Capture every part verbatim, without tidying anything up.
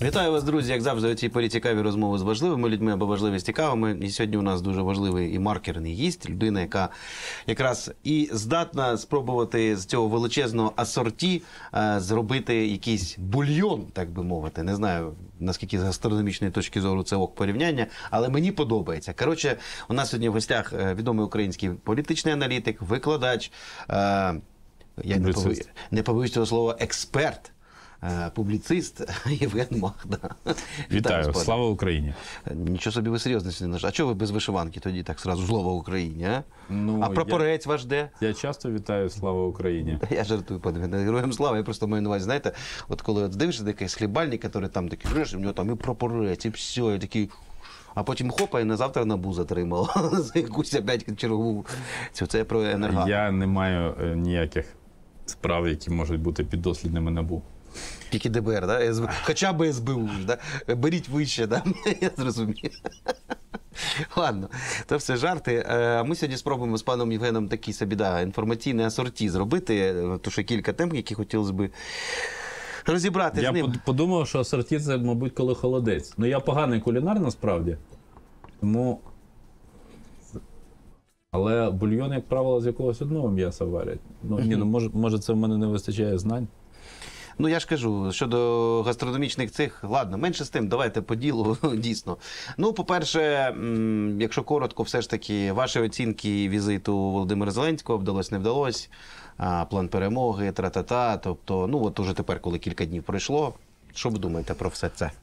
Вітаю вас, друзі, як завжди, у цій порі цікаві розмови з важливими людьми або важливі з цікавими. І сьогодні у нас дуже важливий і маркерний гість, людина, яка якраз і здатна спробувати з цього величезного асорті е, зробити якийсь бульйон, так би мовити. Не знаю, наскільки з гастрономічної точки зору це ок порівняння, але мені подобається. Коротше, у нас сьогодні в гостях відомий український політичний аналітик, викладач, е, я не побоюсь, не побоюсь цього слова, експерт. Публіцист Євген Махда. Вітаю, Вітаю слава Україні. Нічого собі ви серйозно не наш. А чого ви без вишиванки тоді так сразу слава Україні? А, ну, а прапорець я, ваш де? Я часто вітаю слава Україні. Я жартую, пане героям слава. Я просто маю на увазі, знаєте, от коли от дивишся якийсь хлібальник, який там такий, знаєш, у нього там і прапорець, і все, і такий. А потім хопа, і на завтра НАБУ затримало за якусь опять чергову. Це про енергетику. Я не маю ніяких справ, які можуть бути піддослідними НАБУ. Тільки ДБР, да? СБ... хоча б СБУ, да? Беріть вище, да? Я зрозумів. Ладно, це все жарти. Ми сьогодні спробуємо з паном Євгеном такий собі, да, інформаційний асорті зробити, тому що кілька тем, які хотілося б розібрати я з ним. Я подумав, що асорті це, мабуть, коли холодець. Ну, я поганий кулінар, насправді. Тому... Але бульйон, як правило, з якогось одного м'яса варять. Ну, ні, ну, може, може, це в мене не вистачає знань. Ну, я ж кажу, щодо гастрономічних цих, ладно, менше з тим, давайте по ділу, дійсно. Ну, по-перше, якщо коротко, все ж таки, ваші оцінки візиту Володимира Зеленського, вдалося, не вдалося, план перемоги, тра-та-та, тобто, ну, от уже тепер, коли кілька днів пройшло, що ви думаєте про все це?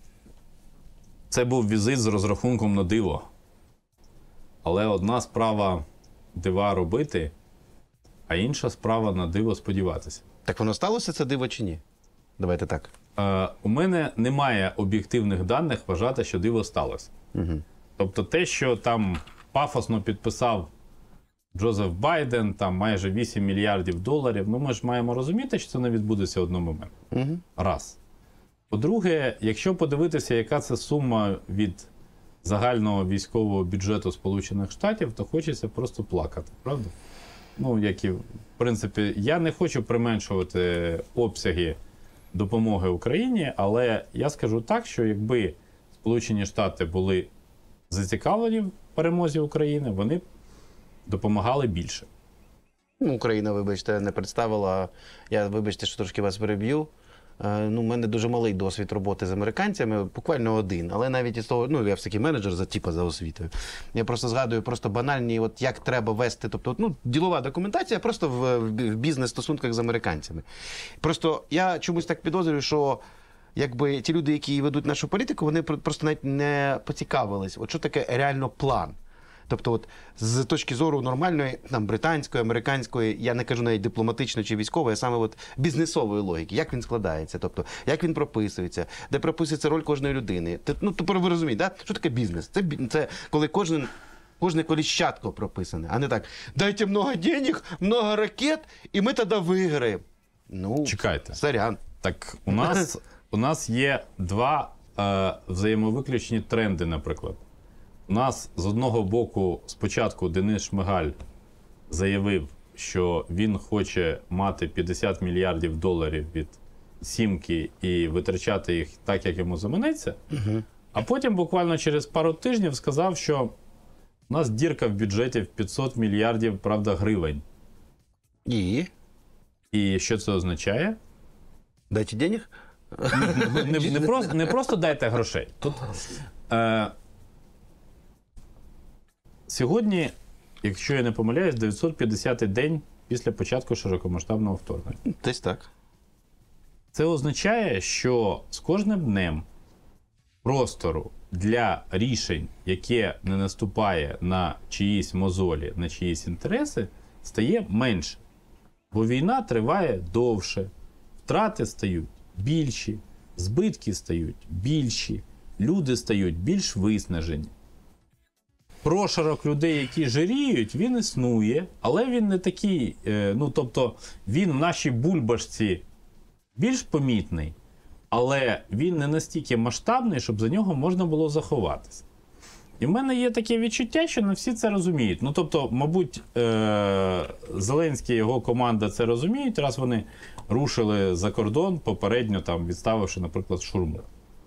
Це був візит з розрахунком на диво. Але одна справа дива робити, а інша справа на диво сподіватися. Так воно сталося, це диво, чи ні? Давайте так. Е, у мене немає об'єктивних даних вважати, що диво сталося. Угу. Тобто те, що там пафосно підписав Джозеф Байден, там майже вісім мільярдів доларів, ну ми ж маємо розуміти, що це не відбудеться в один момент. Угу. Раз. По-друге, якщо подивитися, яка це сума від загального військового бюджету Сполучених Штатів, то хочеться просто плакати, правда? Ну, як і, в принципі, я не хочу применшувати обсяги допомоги Україні, але я скажу так, що якби Сполучені Штати були зацікавлені в перемозі України, вони б допомагали більше. Ну, Україна, вибачте, не представила, я, вибачте, що трошки вас переб'ю. Ну, у мене дуже малий досвід роботи з американцями, буквально один, але навіть із того, ну, я все-таки менеджер за типа за освітою. Я просто згадую просто банальні, от як треба вести, тобто, ну, ділова документація просто в, в бізнес-стосунках з американцями. Просто я чомусь так підозрюю, що якби ті люди, які ведуть нашу політику, вони просто навіть не поцікавились, от що таке реально план. Тобто, от, з точки зору нормальної, там, британської, американської, я не кажу навіть дипломатичної чи військової, а саме от, бізнесової логіки, як він складається, тобто, як він прописується, де прописується роль кожної людини. Ну, тобто, ви розумієте, да? Що таке бізнес? Це, це коли кожен, кожне коліщатко прописане, а не так, дайте много денег, много ракет, і ми тоді виграємо. Ну, чекайте. Сорян. Так, у нас, у нас є два е, взаємовиключні тренди, наприклад. У нас з одного боку спочатку Денис Шмигаль заявив, що він хоче мати п'ятдесят мільярдів доларів від сімки і витрачати їх так, як йому заманеться. Угу. А потім буквально через пару тижнів сказав, що у нас дірка в бюджеті в п'ятсот мільярдів, правда, гривень. І? І що це означає? Дайте денег? Не, не, не, просто, не просто дайте грошей. Тут... Е, Сьогодні, якщо я не помиляюсь, дев'ятсот п'ятдесятий день після початку широкомасштабного вторгнення. Десь так. Це означає, що з кожним днем простору для рішень, яке не наступає на чиїсь мозолі, на чиїсь інтереси, стає менше. Бо війна триває довше, втрати стають більші, збитки стають більші, люди стають більш виснажені. Прошарок людей, які жиріють, він існує, але він не такий, ну, тобто, він в нашій бульбашці більш помітний, але він не настільки масштабний, щоб за нього можна було заховатися. І в мене є таке відчуття, що не всі це розуміють. Ну, тобто, мабуть, Зеленський і його команда це розуміють, раз вони рушили за кордон, попередньо там відставивши, наприклад, шурму.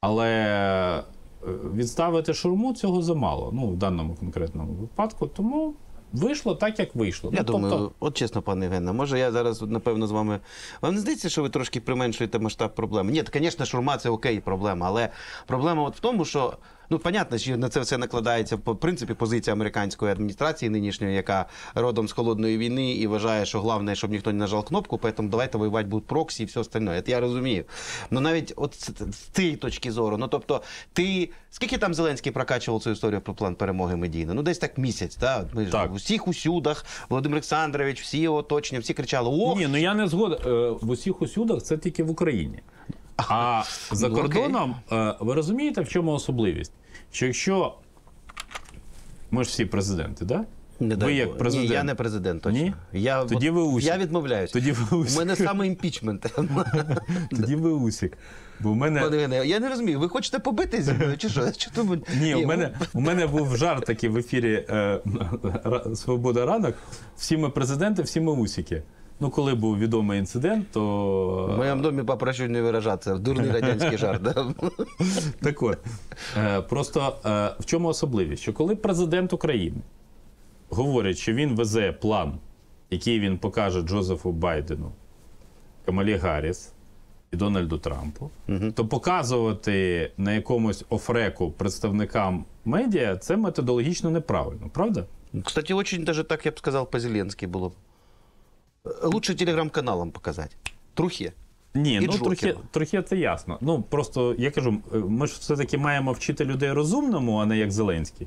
Але е, відставити Шурму цього замало, ну, в даному конкретному випадку. Тому вийшло так, як вийшло. Я ну, думаю, тобто... от чесно, пане Євгене, може я зараз, напевно, з вами... Вам не здається, що ви трошки применшуєте масштаб проблеми? Ні, звісно, Шурма – це окей, проблема, але проблема от в тому, що, ну, понятно, що на це все накладається, по принципі, позиція американської адміністрації нинішньої, яка родом з холодної війни і вважає, що головне, щоб ніхто не нажав кнопку, тому давайте воювати будуть проксі і все остальне. Це я розумію. Ну, навіть от з, з цієї точки зору, ну, тобто, ти... Скільки там Зеленський прокачував цю історію про план перемоги медійно? Ну, десь так місяць, так? Ми Так. ж у всіх усюдах, Володимир Олександрович, всі його оточення, всі кричали, ох! Ні, ну я не згоден. Е, В усіх усюдах це тільки в Україні. А за Ну, кордоном, е, ви розумієте, в чому особливість? Що якщо ми ж всі президенти, да? Не дай Ви як Бог. президент? Ні, я не президент, точно. Ні? Я, Тоді от, ви Усік. я відмовляюсь. Тоді ви У Усік. мене саме імпічмент. Тоді ви Усік. Бо в мене... Пане Євгене, я не розумію, ви хочете побити зі мною, чи що? Чи то... Ні, у мене, у мене був жарт такий в ефірі е, «Свобода ранок». Всі ми президенти, всі ми Усіки. Ну, коли був відомий інцидент, то... В моєму домі попрошу не виражатися. Дурний радянський жарт. Да? Так от, е, просто е, в чому особливість? Що коли президент України говорить, що він везе план, який він покаже Джозефу Байдену, Камалі Гарріс і Дональду Трампу, Угу. то показувати на якомусь офреку представникам медіа – це методологічно неправильно, правда? Кстати, очень даже так, я б сказав, по-зеленськи було. Лучше телеграм-каналам показати. Трухи. Ні, І ну Джокеру. трохи, трохи це ясно. Ну, просто, я кажу, ми ж все-таки маємо вчити людей розумному, а не як Зеленський.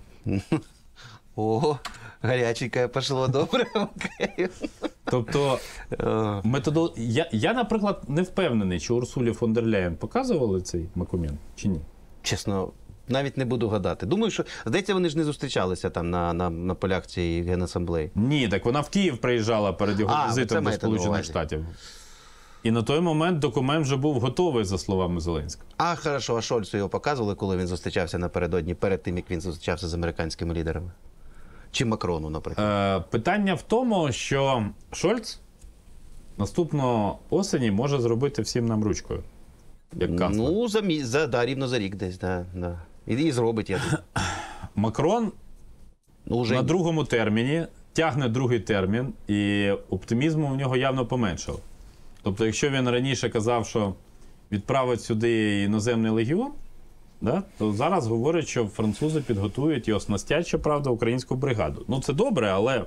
Ого, гаряченьке пошло, добре. Окей. Тобто, Е, методол... я, я, наприклад, не впевнений, чи Урсулі фон дер Ляєн показували цей документ, чи ні. Чесно, навіть не буду гадати. Думаю, що, здається, вони ж не зустрічалися там на, на, на полях цієї генасамблеї. Ні, так вона в Київ приїжджала перед його А, ви це візитом до маєте на Сполучених увазі. Штатів. І на той момент документ вже був готовий, за словами Зеленського. А, хорошо, а Шольцу його показували, коли він зустрічався напередодні, перед тим, як він зустрічався з американськими лідерами? Чи Макрону, наприклад? Е, питання в тому, що Шольц наступного осені може зробити всім нам ручкою, як канцлер. Ну, за, мі... за, да, рівно за рік десь, да, да. І, і зробить, я думаю. Макрон Ну, вже на ні. другому терміні тягне другий термін, і оптимізму в нього явно поменшало. Тобто, якщо він раніше казав, що відправить сюди іноземний легіон, да, то зараз говорять, що французи підготують і оснастять, щоправда, українську бригаду. Ну, це добре, але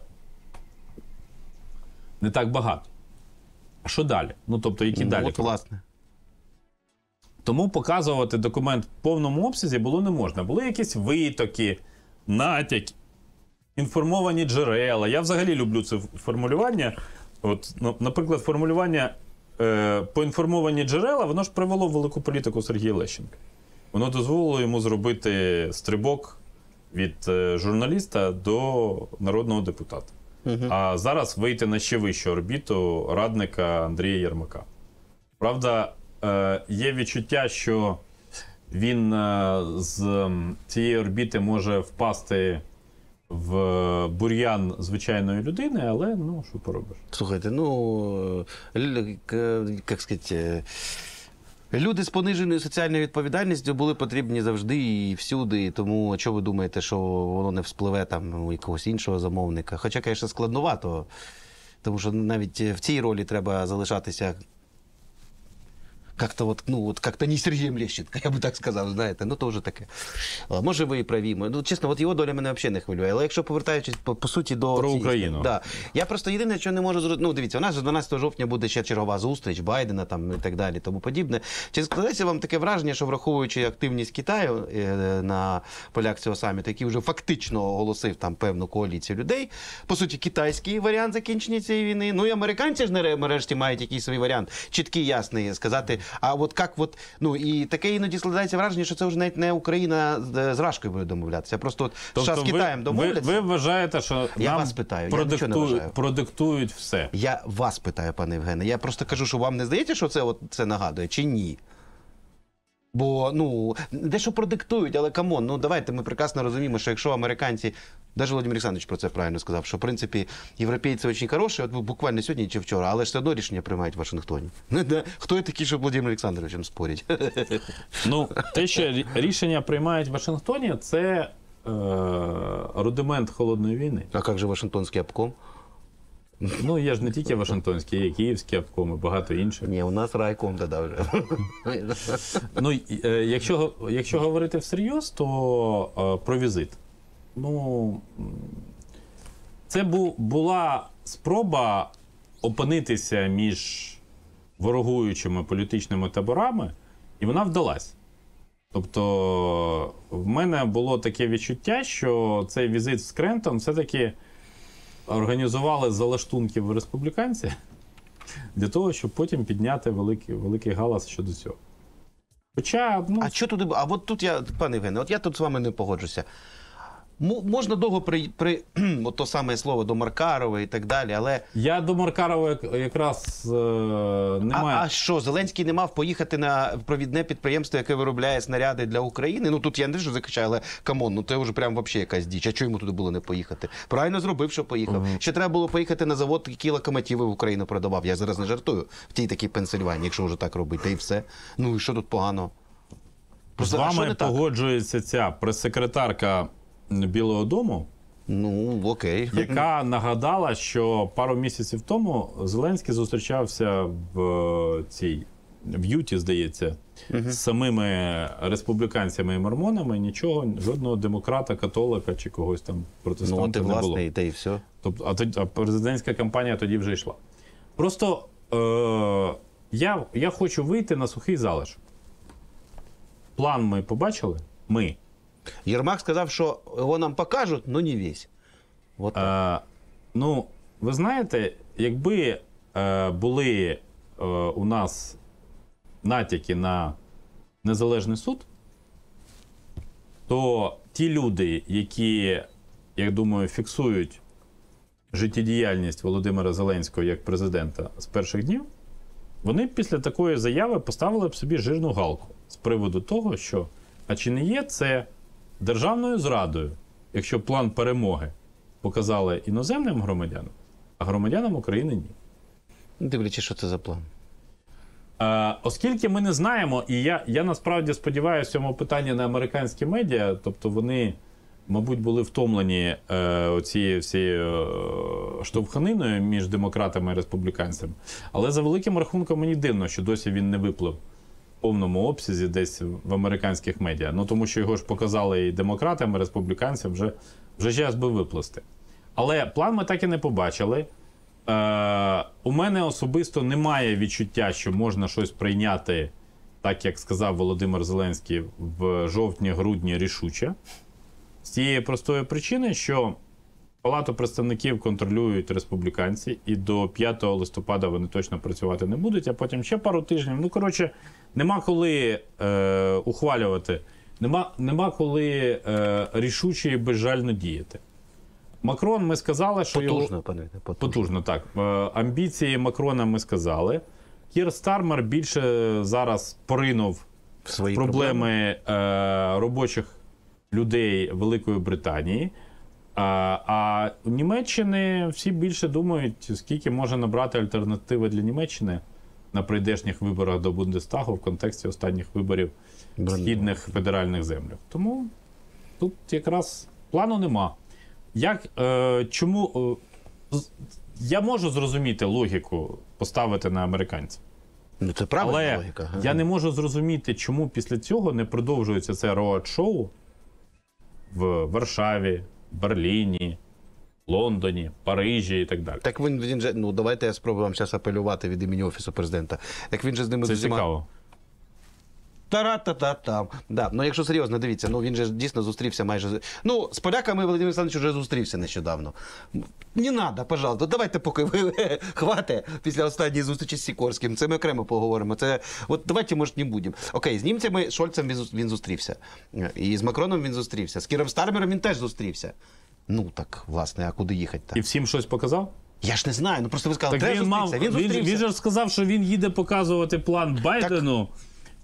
не так багато. А що далі? Ну, тобто, які Ну, далі? от, власне. Тому показувати документ в повному обсязі було не можна. Були якісь витоки, натяки, інформовані джерела. Я взагалі люблю це формулювання. От, ну, наприклад, формулювання е, поінформовані джерела, воно ж привело в велику політику Сергія Лещенка. Воно дозволило йому зробити стрибок від е, журналіста до народного депутата. Угу. А зараз вийти на ще вищу орбіту радника Андрія Єрмака. Правда, е, є відчуття, що він е, з м, цієї орбіти може впасти в бур'ян звичайної людини, але ну, що поробиш. Слухайте, ну, л- к- як сказати, люди з пониженою соціальною відповідальністю були потрібні завжди і всюди, і тому що ви думаєте, що воно не вспливе там у якогось іншого замовника? Хоча, звісно, складновато, тому що навіть в цій ролі треба залишатися как-то вот, ну, вот как-то не Сергієм Лещенко, я би так сказав, знаєте, ну то вже таке. А, може ви і праві. Ну, чесно, от його доля мене взагалі не хвилює. Але якщо повертаючись по, по суті до Про цієї Україну. історії, Да. Я просто єдине, що не можу зрозуміти, ну дивіться, у нас же дванадцятого жовтня буде ще чергова зустріч Байдена там і так далі, тому подібне. Чи складається вам таке враження, що враховуючи активність Китаю е, на полях цього саміту, який вже фактично оголосив там певну коаліцію людей, по суті, китайський варіант закінчення цієї війни, ну і американці ж наре- нарешті мають якийсь свій варіант, чіткий, ясний, сказати, а от як от, ну і таке іноді складається враження, що це вже навіть не Україна з, з Рашкою буде домовлятися, а просто от США з Китаєм ви, домовляться. ви вважаєте, що Я нам вас питаю, я нічого не продиктують, вважаю. продиктують все? Я вас питаю, пане Євгене. Я просто кажу, що вам не здається, що це, от, це нагадує, чи ні? Бо, ну, дещо продиктують, але камон, ну давайте ми прекрасно розуміємо, що якщо американці, навіть Володимир Олександрович про це правильно сказав, що в принципі європейці дуже хороші, от буквально сьогодні чи вчора, але ж все одно рішення приймають в Вашингтоні. Хто є такий, щоб Володимир Олександровичем спорять? Ну, те, що рішення приймають в Вашингтоні, це е, рудимент холодної війни. А як же Вашингтонський обком? Ну, є ж не тільки Вашингтонський, є і Київський обком, і багато інших. Ні, у нас райком тоді вже. Ну, е, якщо, якщо говорити всерйоз, то е, про візит. Ну, це бу, була спроба опинитися між ворогуючими політичними таборами, і вона вдалась. Тобто, в мене було таке відчуття, що цей візит в Скрентон все-таки організували залаштунків республіканці для того, щоб потім підняти великий, великий галас щодо цього. Хоча, ну... А що туди? А от тут я, пане Євгене, от я тут з вами не погоджуся. Можна довго при, при от то саме слово до Маркарова і так далі, але... Я до Маркарова якраз е, немає. А, а що, Зеленський не мав поїхати на провідне підприємство, яке виробляє снаряди для України? Ну тут я не що закачаю, але камон, ну це вже прям взагалі якась діч. А чого йому туди було не поїхати? Правильно зробив, що поїхав. Uh-huh. Ще треба було поїхати на завод, який локомотиви в Україну продавав. Я зараз не жартую. В тій такій Пенсильванії, якщо вже так робити, та і все. Ну і що тут погано? З вами погоджується ця прес-секретарка Білого дому, ну, окей. яка нагадала, що пару місяців тому Зеленський зустрічався в цій в Юті, здається, uh-huh. з самими республіканцями і мормонами, нічого, жодного демократа, католика чи когось там протестанта ну, ти, не власне, було. І те, і все. Тобто, а, тоді, а президентська кампанія тоді вже йшла. Просто е- я, я хочу вийти на сухий залишок. План ми побачили? Ми. Єрмак сказав, що його нам покажуть, але не весь. Вот е, ну, ви знаєте, якби е, були е, у нас натяки на незалежний суд, то ті люди, які, я думаю, фіксують життєдіяльність Володимира Зеленського як президента з перших днів, вони б після такої заяви поставили б собі жирну галку з приводу того, що а чи не є це державною зрадою, якщо план перемоги показали іноземним громадянам, а громадянам України ні. Дивлячись, що це за план. Е, оскільки ми не знаємо, і я, я насправді сподіваюся в цьому питанні на американські медіа, тобто вони, мабуть, були втомлені е, оцією всією е, штовханиною між демократами і республіканцями. Але за великим рахунком мені дивно, що досі він не виплив в повному обсязі десь в американських медіа. Ну, тому що його ж показали і демократам, і республіканцям, вже, вже час би виплисти. Але план ми так і не побачили. Е, у мене особисто немає відчуття, що можна щось прийняти, так як сказав Володимир Зеленський, в жовтні-грудні рішуче. З тієї простої причини, що Палату представників контролюють республіканці, і до п'ятого листопада вони точно працювати не будуть, а потім ще пару тижнів. Ну, коротше, нема коли е, ухвалювати, нема, нема коли е, рішуче і безжально діяти. Макрон, ми сказали, що потужно, його... Пане, потужно. Потужно, так. Е, амбіції Макрона ми сказали. Кір Стармер більше зараз поринув в свої проблеми, проблеми. Е, робочих людей Великої Британії. А, а у Німеччини всі більше думають, скільки може набрати альтернативи для Німеччини на прийдешніх виборах до Бундестагу в контексті останніх виборів в східних федеральних землях. Тому тут якраз плану нема. Як, е, чому, е, я можу зрозуміти логіку поставити на американців. Ну, це правильна але логіка. Я не можу зрозуміти, чому після цього не продовжується це роад-шоу в Варшаві, Берліні, Лондоні, Парижі і так далі. Так він, він же, ну давайте я спробую вам зараз апелювати від імені Офісу Президента. Так він же з ними Це зусима... цікаво. Та-ра-та-та-там. Да. Ну, якщо серйозно, дивіться, ну він же дійсно зустрівся майже... Ну, з поляками Володимир Олександрович вже зустрівся нещодавно. Не треба, пожалуйста, давайте поки ви хвате після останньої зустрічі з Сікорським. Це ми окремо поговоримо. Це, от давайте, може, не будемо. Окей, з німцями, Шольцем він зустрівся. І з Макроном він зустрівся. З Кіром Стармером він теж зустрівся. Ну, так, власне, а куди їхати-то? І всім щось показав? Я ж не знаю, ну просто ви сказали, так треба він зустрітися. Мав, він зустрівся. Він, він же сказав, що він їде показувати план Байдену. Так.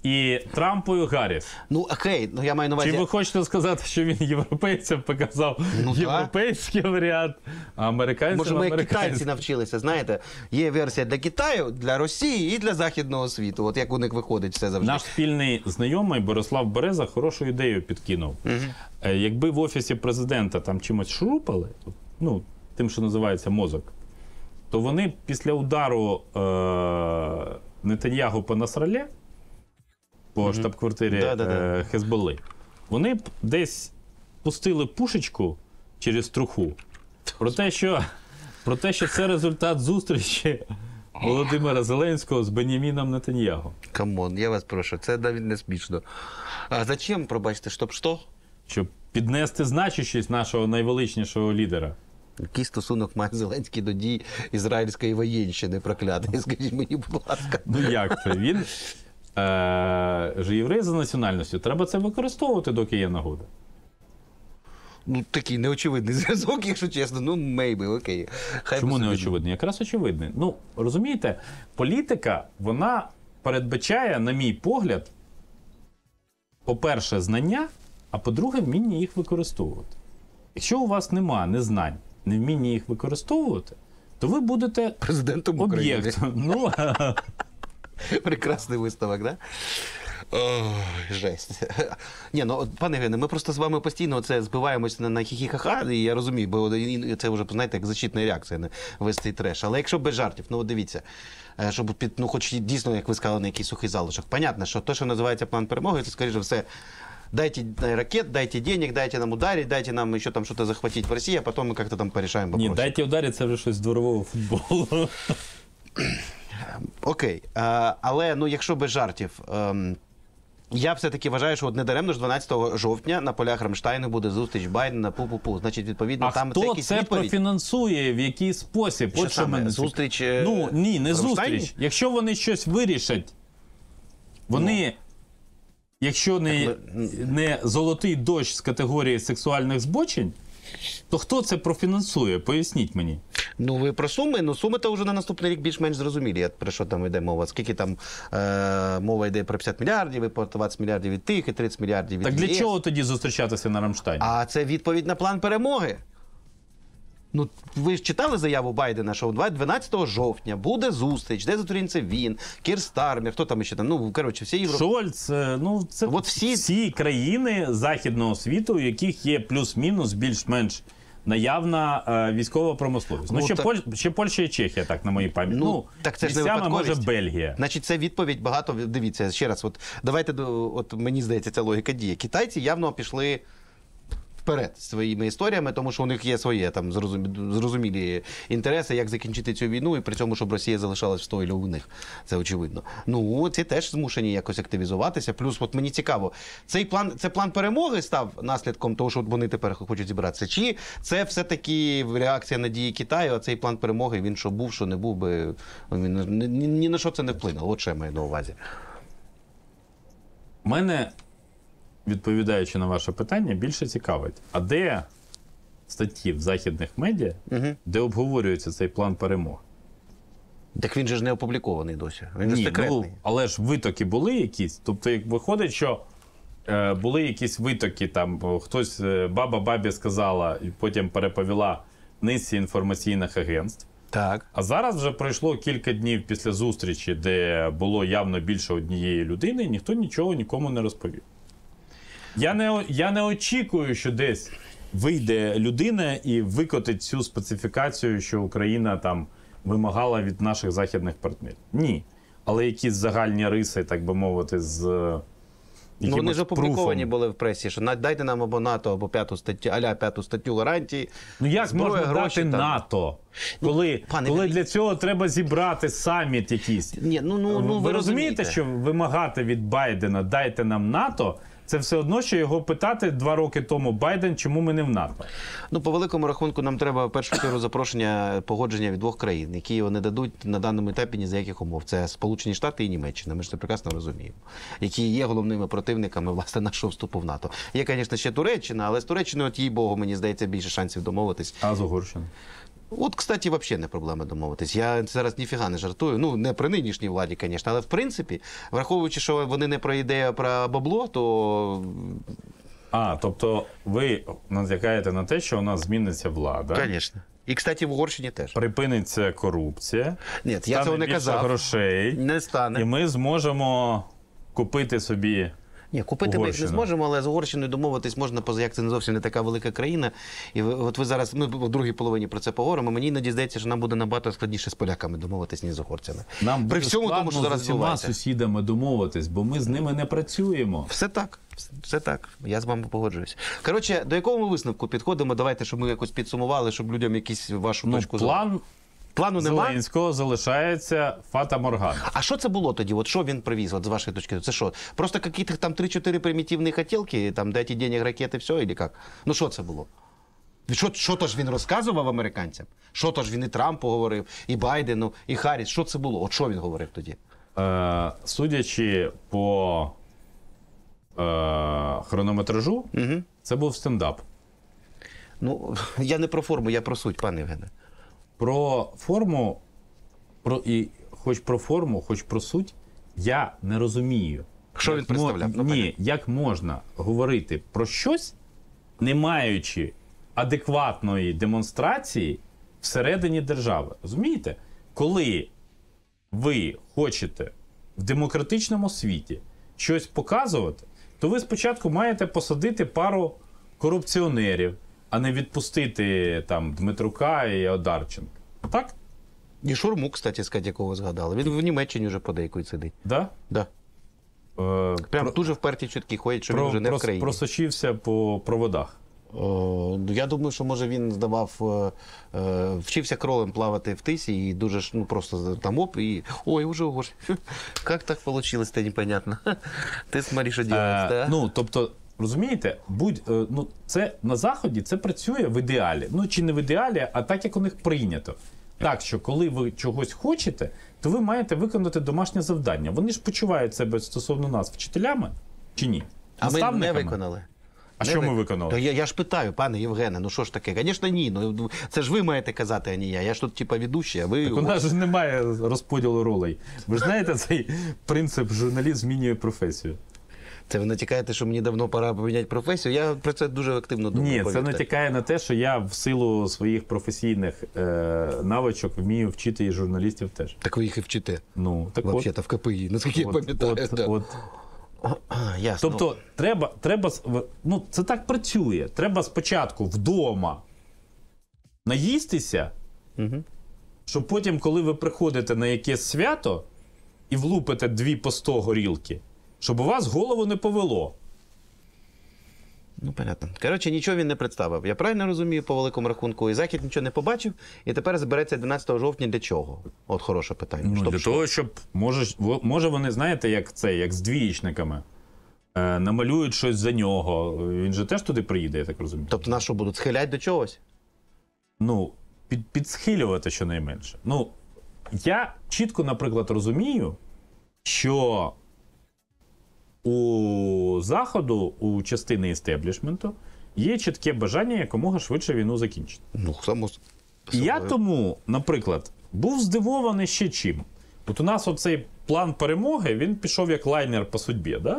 і Трампою Гарріс. Ну, окей, ну я маю на увазі... Чи ви хочете сказати, що він європейцям показав Ну, європейський варіант, а американцям Може, ми як американський? китайці навчилися, знаєте, є версія для Китаю, для Росії і для Західного світу. От як у них виходить все завжди. Наш спільний знайомий Борислав Береза хорошу ідею підкинув. Угу. Якби в Офісі президента там чимось шурупали, ну, тим, що називається мозок, то вони після удару е- Нетаньягу по Насраллі, по угу. штаб-квартирі да, да, да. е- Хезболли, вони б десь пустили пушечку через труху про те, що, про те, що це результат зустрічі Володимира Зеленського з Беняміном Нетаньягу. Камон, я вас прошу, це навіть не смішно. А зачем, пробачте, щоб що? Щоб піднести значущість нашого найвеличнішого лідера. Який стосунок має Зеленський до дій ізраїльської воєнщини проклятої? Скажіть мені, будь ласка. Ну як це? Він е- же єврей за національністю. Треба це використовувати, доки є нагода. Ну, такий неочевидний зв'язок, якщо чесно. Ну, maybe, окей. Хай Чому би собі. неочевидний? Якраз очевидний. Ну, розумієте, політика, вона передбачає, на мій погляд, по-перше, знання, а по-друге, вміння їх використовувати. Якщо у вас нема незнань, не вміння їх використовувати, то ви будете президентом України. Об'єктом. Ну, прекрасний виставок, да? Ой, жесть. Ні, ну, от, пане Євгене, ми просто з вами постійно це збиваємося на, на хі-хі-ха-ха, і я розумію, бо це вже, знаєте, як защитна реакція на весь цей треш. Але якщо без жартів, ну, от дивіться, щоб під, ну, хоч дійсно, як ви сказали, на якийсь сухий залишок. Понятно, що те, що називається план перемоги, це, скоріше все, дайте ракет, дайте денег, дайте нам ударить, дайте нам еще там что-то захватить в России, а потом мы как-то там порешаем вопрос. Ні, дайте ударить, це вже щось з дворового футболу. Окей. А, але, ну, якщо без жартів, ем, я все-таки вважаю, що от недаремно ж дванадцятого жовтня на полях Рамштайну буде зустріч Байдена, пу-пу-пу. Значить, відповідно, А там хто це якийсь це відповідь. профінансує, в який спосіб? Що От що саме? мене Зустріч, цікавить. Ну, ні, не в Рамштайні? зустріч. Якщо вони щось вирішать, вони, Ну. якщо не, Так ми- не золотий дощ з категорії сексуальних збочень, то хто це профінансує? Поясніть мені. Ну, ви про суми? Ну, суми то вже на наступний рік більш-менш зрозумілі, я- про що там йде мова. Скільки там е, мова йде про п'ятдесят мільярдів, і по двадцять мільярдів від тих, і тридцять мільярдів від Так для ЄС. чого тоді зустрічатися на Рамштайні? А це відповідь на план перемоги. Ну, ви ж читали заяву Байдена, що дванадцятого жовтня буде зустріч, де зустрінеться він, Кір Стармер, хто там ще там, ну, коротше, всі Європи. Шольц, е, ну це От всі- всі країни західного світу, у яких є плюс-мінус більш-менш наявна е, військова промисловість. Ну, Ну, ще, так- Поль... ще Польща і Чехія, так, на моїй пам'яті. Ну, Ну, так це ж не місцями, може, випадковість. Бельгія. Значить, це відповідь багато. Дивіться, ще раз, от давайте до- от мені здається, ця логіка діє. Китайці явно пішли вперед з своїми історіями, тому що у них є свої там зрозумі- зрозумілі інтереси, як закінчити цю війну, і при цьому, щоб Росія залишалась в стойлі у них. Це очевидно. Ну, ці теж змушені якось активізуватися. Плюс, от мені цікаво, цей план, це план перемоги став наслідком того, що вони тепер хочуть зібратися? Чи це все-таки реакція на дії Китаю, а цей план перемоги, він що був, що не був би, він ні, ні, ні на що це не вплинуло. От що я маю на увазі. Мене, відповідаючи на ваше питання, більше цікавить, а де статті в західних медіа, Угу. де обговорюється цей план перемоги? Так він же ж не опублікований досі. Він же Ні, секретний. ну, але ж витоки були якісь. Тобто, як виходить, що е, були якісь витоки, там о, хтось, е, баба бабі сказала, і потім переповіла низці інформаційних агентств. Так. А зараз вже пройшло кілька днів після зустрічі, де було явно більше однієї людини, і ніхто нічого нікому не розповів. Я не, о- я не очікую, що десь вийде людина і викотить цю специфікацію, що Україна там вимагала від наших західних партнерів. Ні. Але якісь загальні риси, так би мовити, з е, Ну, вони якимось ж опубліковані пруфом. були в пресі, що на- дайте нам або НАТО, або п'яту статтю, аля п'яту статтю гарантії. Ну як зброя, можна гроші дати там. НАТО, Ну, коли, пане коли Валерій- для цього треба зібрати саміт якийсь? Ні, ну, ну, ну, ви, ви розумієте, розумієте. що вимагати від Байдена «дайте нам НАТО» – це все одно, що його питати два роки тому Байден, чому ми не в НАТО? Ну, по великому рахунку, нам треба в першу чергу запрошення погодження від двох країн, які його не дадуть на даному етапі ні за яких умов. Це Сполучені Штати і Німеччина. Ми ж це прекрасно розуміємо. Які є головними противниками власне нашого вступу в НАТО. Є, звісно, ще Туреччина, але з Туреччиною, от їй Богу, мені здається, більше шансів домовитись. А з Угорщиною? От, кстати, взагалі не проблема домовитись. Я зараз ніфіга не жартую. Ну, не при нинішній владі, звісно, але в принципі, враховуючи, що вони не про ідею, а про бабло, то... А, тобто ви натякаєте на те, що у нас зміниться влада. Звісно. І, кстати, в Угорщині теж. Припиниться корупція. Ні, я стане цього не більше казав. грошей. Не стане. І ми зможемо купити собі... Ні, купити ми їх не Угорщину. зможемо, але з Угорщиною домовитись можна, поза як це не зовсім не така велика країна. І ви, от ви зараз, ми в другій половині про це поговоримо, мені іноді здається, що нам буде набагато складніше з поляками домовитись, ніж з угорцями. Нам При буде всьому складно тому, що зараз з усіма відбувається. сусідами домовитись, бо ми з ними не працюємо. Все так, все так. Я з вами погоджуюсь. Коротше, до якого ми висновку підходимо? Давайте, щоб ми якось підсумували, щоб людям якісь вашу Ну, точку зору. план Плану немає? Зеленського залишається Фата Моргана. А що це було тоді? От що він привіз, от з вашої точки зору? Це що? Просто якісь там три-чотири примітивні хотілки, там дайте денег, ракети, все, або як? Ну що це було? Що, що то ж він розказував американцям? Що то ж він і Трампу говорив, і Байдену, і Харріс? Що це було? От що він говорив тоді? Е, судячи по е, хронометражу, Угу. це був стендап. Ну, я не про форму, я про суть, пане Євгене. Про форму, про, і хоч про форму, хоч про суть, я не розумію. Що Як він представляв? мо- Ну, Ні, понятно. як можна говорити про щось, не маючи адекватної демонстрації всередині держави. Розумієте? Коли ви хочете в демократичному світі щось показувати, то ви спочатку маєте посадити пару корупціонерів, а не відпустити там Дмитрука і Одарченка. Так? І Шурму, кстати, сказати, якого ви згадали. Він в Німеччині вже подейкують сидить. Да? Да. Е, Прям про, дуже вперті чутки ходять, що він про, вже не про, в країні. просочився по проводах. О, я думаю, що може він здавав, е, е, вчився кролем плавати в тисі і дуже ж, ну просто там оп, і ой, уже угорш. Як так получилось, то непонятно. Ти смотри, що Е, делаєш, да? ну, тобто, розумієте, будь, е, ну, це на Заході це працює в ідеалі. Ну, чи не в ідеалі, а так, як у них прийнято. Так, що коли ви чогось хочете, то ви маєте виконати домашнє завдання. Вони ж почувають себе стосовно нас вчителями чи ні? А ми не Наставниками? виконали. А Не що ми ви- виконали? То я, я ж питаю, пане Євгене, ну що ж таке? Звісно, ні. Ну, це ж ви маєте казати, а не я. Я ж тут, типа, ведущий, а ви... Так у нас ж немає розподілу ролей. Ви ж знаєте цей принцип журналіст змінює професію? Це ви натякаєте, що мені давно пора поміняти професію? Я про це дуже активно думаю. Ні, це повірте. натякає на те, що я в силу своїх професійних е, навичок вмію вчити і журналістів теж. Так ви їх і вчите. Ну, так Взагалі-то в КПІ, наскільки я от, пам'ятаю. от, да. от. А, ясно. Тобто, треба, треба, с- в- ну, це так працює. Треба спочатку вдома наїстися, Угу. щоб потім, коли ви приходите на якесь свято і влупите дві по сто горілки, щоб у вас голову не повело. Ну, понятно. Коротше, нічого він не представив. Я правильно розумію, по великому рахунку, і Захід нічого не побачив, і тепер збереться одинадцятого жовтня для чого? От хороше питання. Ну, Щоб для що? того, щоб може, ж- во- може вони, знаєте, як це, як з двієчниками. Е, намалюють щось за нього. Він же теж туди приїде, я так розумію. Тобто нас що, будуть схиляти до чогось? Ну, під, підсхилювати щонайменше. Ну, я чітко, наприклад, розумію, що у Заходу, у частини істеблішменту, є чітке бажання якомога швидше війну закінчити. Ну, само с- І я собою. тому, наприклад, був здивований ще чим. От у нас оцей план перемоги, він пішов як лайнер по судьбі, да?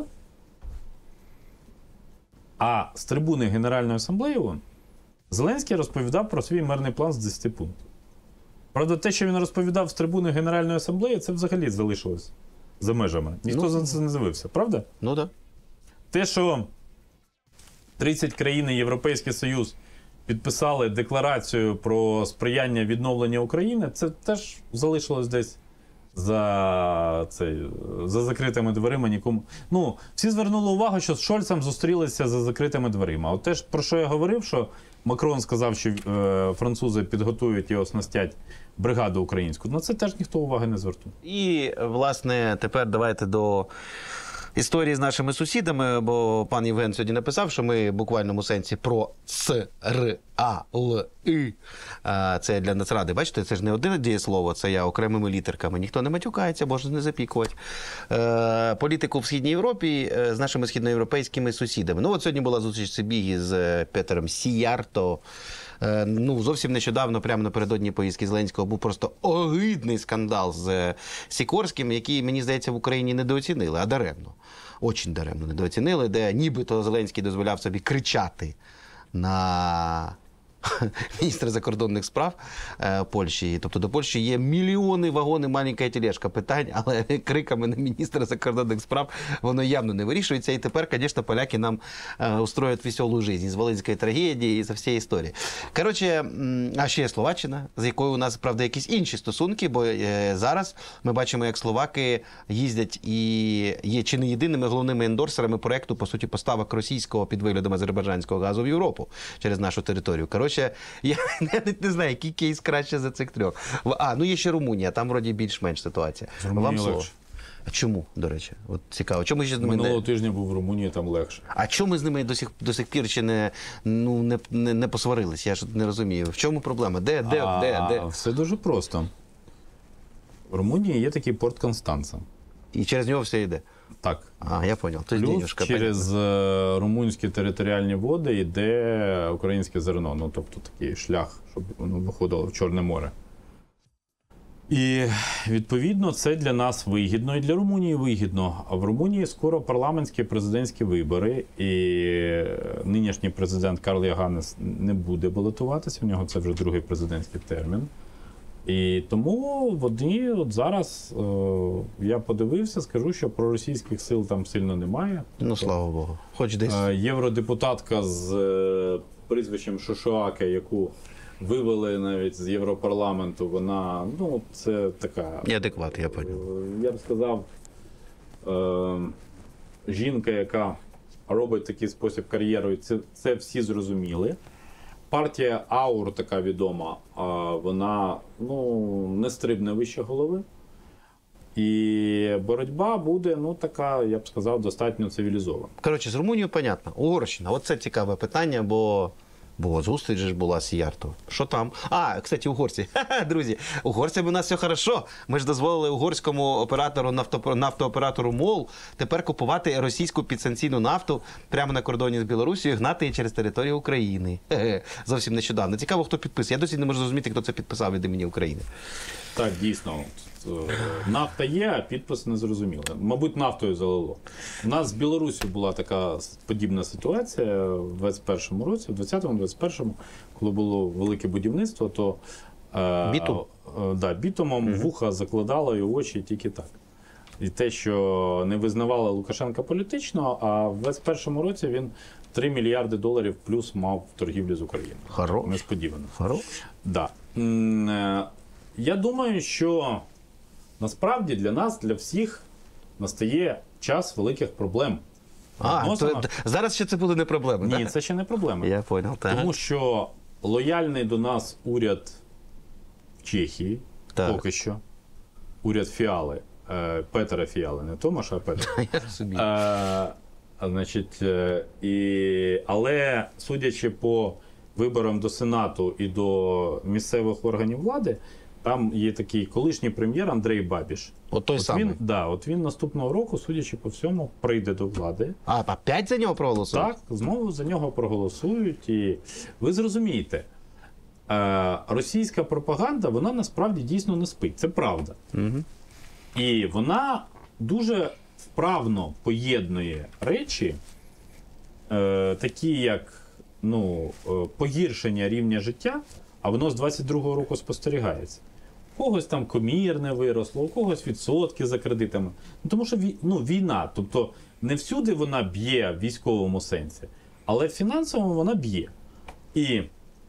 А з трибуни Генеральної асамблеї ООН Зеленський розповідав про свій мирний план з десяти пунктів. Правда, те, що він розповідав з трибуни Генеральної асамблеї, це взагалі залишилось за межами. Ніхто Ну, за це не дивився, правда? Ну, так. Да. Те, що тридцять країн і Європейський Союз підписали декларацію про сприяння відновлення України, це теж залишилось десь за, цей, за закритими дверима. Нікому. Ну, всі звернули увагу, що з Шольцем зустрілися за закритими дверима. От теж, про що я говорив, що Макрон сказав, що е, французи підготують і оснастять бригаду українську. На це теж ніхто уваги не звертав. І, власне, тепер давайте до історії з нашими сусідами, бо пан Євген сьогодні написав, що ми в буквальному сенсі про С, Р, А, Л, І. А, Це для Нацради. Бачите, це ж не одне дієслово, це я окремими літерками. Ніхто не матюкається, може не запікувати. Е, політику в Східній Європі е, з нашими східноєвропейськими сусідами. Ну, от сьогодні була зустріч в Сибігі з Петером Сіярто, Е, ну, зовсім нещодавно, прямо напередодні поїздки Зеленського, був просто огидний скандал з е, Сікорським, який, мені здається, в Україні недооцінили, а даремно. Очень даремно недооцінили, де нібито Зеленський дозволяв собі кричати на міністра закордонних справ е, Польщі. Тобто до Польщі є мільйони вагони, маленька тележка питань, але криками на міністра закордонних справ воно явно не вирішується. І тепер, звісно, поляки нам е, устроять веселу життя з Волинської трагедії і за всієї історії. Коротше, а ще є Словаччина, з якою у нас, правда, якісь інші стосунки, бо е, зараз ми бачимо, як словаки їздять і є чи не єдиними головними ендорсерами проекту, по суті, поставок російського під виглядом азербайджанського газу в Європу через нашу територію. Коротше, я навіть не знаю, який кейс краще за цих трьох. А, ну є ще Румунія, там вроді більш-менш ситуація. Вам слово. А чому, до речі? От цікаво. Чому ще з ними Минулого не... тижня був в Румунії, там легше. А чому ми з ними до сих, до сих пір ще не, ну, не, не, не посварились? Я ж не розумію. В чому проблема? Де, де, а, де, де? Все дуже просто. В Румунії є такий порт Констанца. І через нього все йде? Так. А, я понял. То Плюс денежка, через понятно. румунські територіальні води йде українське зерно. Ну, тобто такий шлях, щоб воно виходило в Чорне море. І, відповідно, це для нас вигідно, і для Румунії вигідно. А в Румунії скоро парламентські президентські вибори, і нинішній президент Карл Яганес не буде балотуватися, у нього це вже другий президентський термін. І тому вони от зараз, е, я подивився, скажу, що проросійських сил там сильно немає. Ну, слава Богу. Хоч десь. Е, євродепутатка з е, прізвищем Шошуаке, яку вивели навіть з Європарламенту, вона, ну, це така... Неадекват, я понял. Е, я б сказав, е, жінка, яка робить такий спосіб кар'єру, і це, це всі зрозуміли. Партія АУР, така відома, вона, ну, не стрибне вище голови. І боротьба буде, ну, така, я б сказав, достатньо цивілізована. Коротше, з Румунією, понятно. Угорщина. Оце цікаве питання, бо... Бо зустріч ж була з Ярто. Що там? А, кстати, угорці. Ха-ха, друзі, угорцям у нас все хорошо. Ми ж дозволили угорському оператору, нафто, нафтооператору МОЛ тепер купувати російську підсанкційну нафту прямо на кордоні з Білорусією, гнати її через територію України. Хе-хе. Зовсім нещодавно. Цікаво, хто підписує. Я досі не можу зрозуміти, хто це підписав від імені України. Так, дійсно. Нафта є, а підпис не зрозуміло. Мабуть, нафтою залило. У нас з Білорусі була така подібна ситуація в двадцять першому році, в двадцятому двадцять першому, коли було велике будівництво, то Бітум? Е, да, бітумом угу. вуха закладало і очі тільки так. І те, що не визнавали Лукашенка політично, а в двадцять першому році він три мільярди доларів плюс мав в торгівлі з Україною. Хорош. Несподівано. Хорош. Да. Я думаю, що насправді для нас, для всіх, настає час великих проблем. А, Відносинах... то, зараз ще це буде не проблема, Ні, так? це ще не проблема. Я понял, так. Тому що лояльний до нас уряд в Чехії, так. поки що, уряд Фіали, е, Петера Фіали, не Томаша, а Петера. Я розумію. Е, значить, е, і... Але, судячи по виборам до Сенату і до місцевих органів влади, там є такий колишній прем'єр Андрей Бабіш. От той от самий. Він, да, от він наступного року, судячи по всьому, прийде до влади. А, опять за нього проголосують? Так, знову за нього проголосують. І ви зрозумієте, е, російська пропаганда, вона насправді дійсно не спить. Це правда. Угу. І вона дуже вправно поєднує речі, е, такі як ну, е, погіршення рівня життя, а воно з двадцять другого року спостерігається. У когось там комірне виросло, у когось відсотки за кредитами. Ну, тому що ну, війна, тобто не всюди вона б'є в військовому сенсі, але в фінансовому вона б'є. І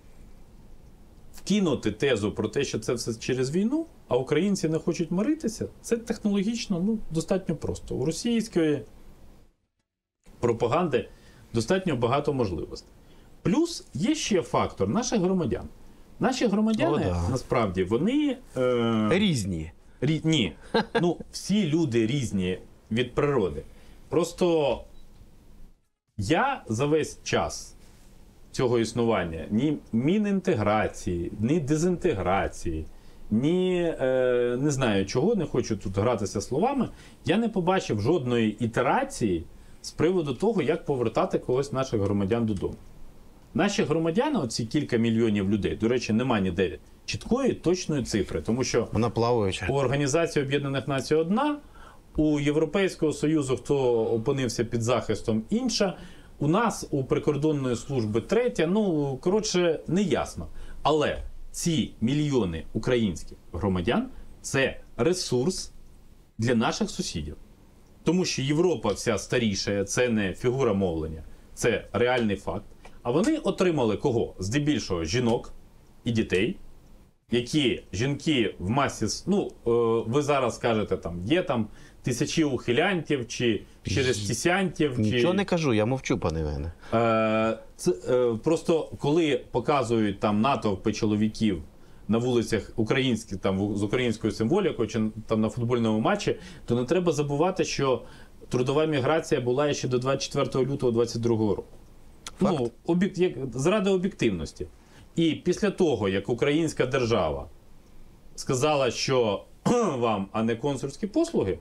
вкинути тезу про те, що це все через війну, а українці не хочуть миритися, це технологічно ну, достатньо просто. У російської пропаганди достатньо багато можливостей. Плюс є ще фактор наших громадян. Наші громадяни, О, да. насправді, вони... Е... Різні. Рі... Ні. Ну, всі люди різні від природи. Просто я за весь час цього існування ні мінінтеграції, ні дезінтеграції, ні, е, не знаю чого, не хочу тут гратися словами, я не побачив жодної ітерації з приводу того, як повертати когось наших громадян додому. Наші громадяни, оці кілька мільйонів людей, до речі, немає ніде чіткої, точної цифри, тому що Вона плаваюча. у Організації Об'єднаних Націй одна, у Європейського Союзу, хто опинився під захистом, інша, у нас, у прикордонної служби третя, ну, коротше, не ясно. Але ці мільйони українських громадян – це ресурс для наших сусідів. Тому що Європа вся старішає, це не фігура мовлення, це реальний факт. А вони отримали кого? Здебільшого жінок і дітей, які жінки в масі, ну, ви зараз скажете, там, є там тисячі ухилянтів, чи шестидесятів, чи... Нічого не кажу, я мовчу, пане Євгене. Е, це, е, просто коли показують там натовпи чоловіків на вулицях українських, там, з українською символікою, чи там на футбольному матчі, то не треба забувати, що трудова міграція була ще до двадцять четвертого лютого двадцять другого року. Факт. Ну, об'єк... як... заради об'єктивності. І після того, як українська держава сказала, що вам, а не консульські послуги,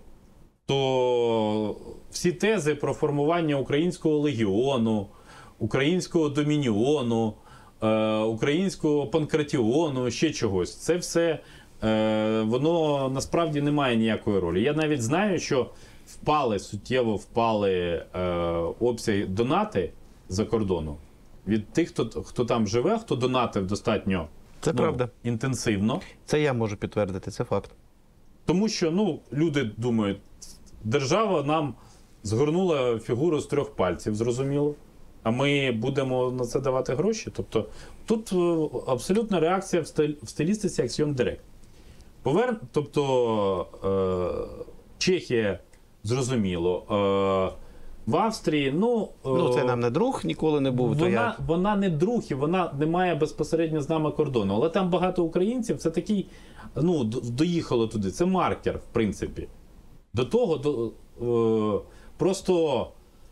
то всі тези про формування українського легіону, українського домініону, е, українського панкратіону, ще чогось, це все, е, воно насправді не має ніякої ролі. Я навіть знаю, що впали, суттєво впали е, обсяги донати за кордону від тих, хто, хто там живе, хто донатив достатньо Це ну, правда. інтенсивно. Це я можу підтвердити, це факт. Тому що, ну, люди думають, держава нам згорнула фігуру з трьох пальців, зрозуміло, а ми будемо на це давати гроші. Тобто тут абсолютна реакція в, стиль, в стилістиці Axiom Direct. Повер... Тобто е... Чехія, зрозуміло, е... в Австрії, ну... Ну, це нам не друг ніколи не був. Вона, то я... вона не друг і вона не має безпосередньо з нами кордону. Але там багато українців, це такий, ну, доїхало туди. Це маркер, в принципі. До того, до, е, просто